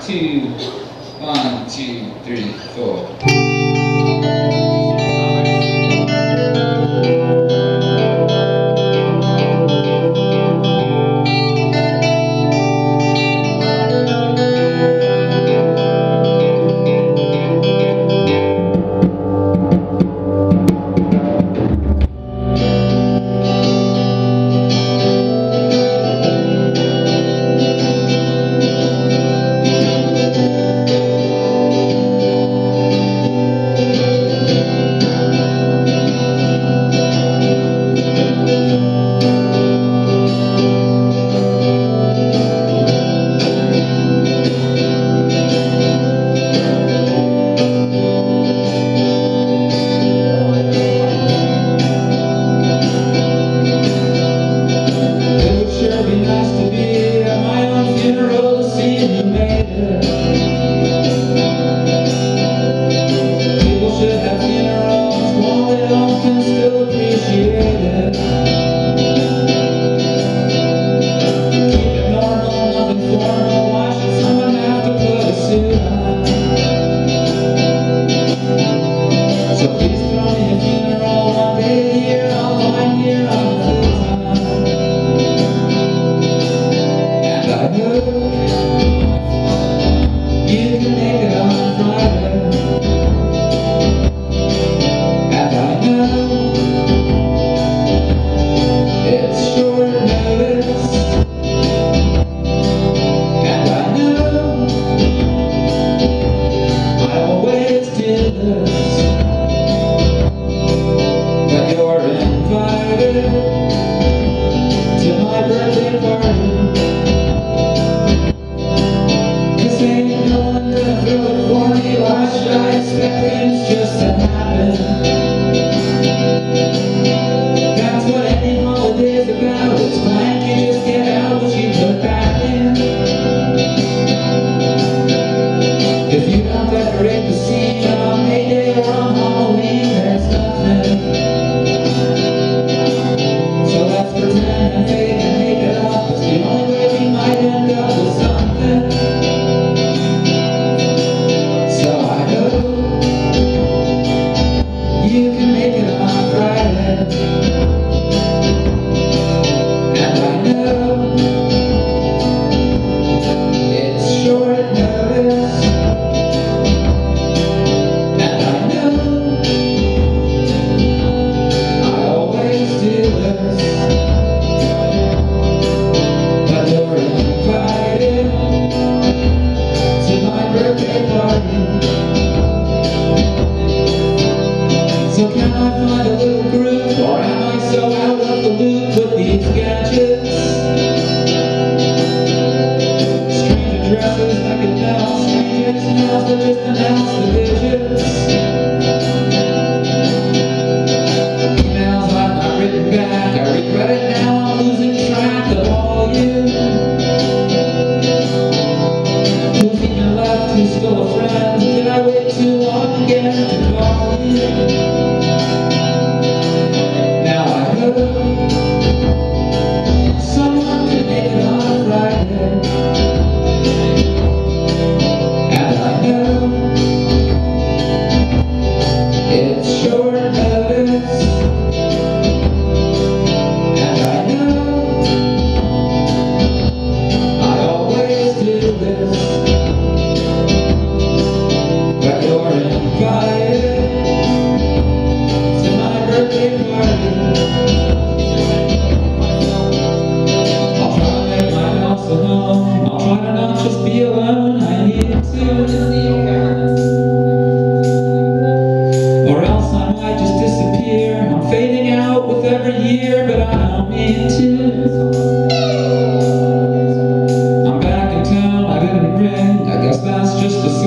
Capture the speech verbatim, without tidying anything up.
two, one, two, three, four. So can I find a little groove, or am I so out of the loop with these gadgets? Strange addresses I could now, strange ex-mails that just announce the digits. Emails I've not written back, I regret it now, I'm losing track of all you. Who's even left, who's still a friend? Did I wait too long again to call you? Someone could make it on a Friday, and I know it's short notice, and I know I always do this, but you're invited to my birthday party. I'll try to not just be alone, I need to. Or else I might just disappear. I'm fading out with every year, but I don't mean to. I'm back in town, I didn't ring, I guess that's just the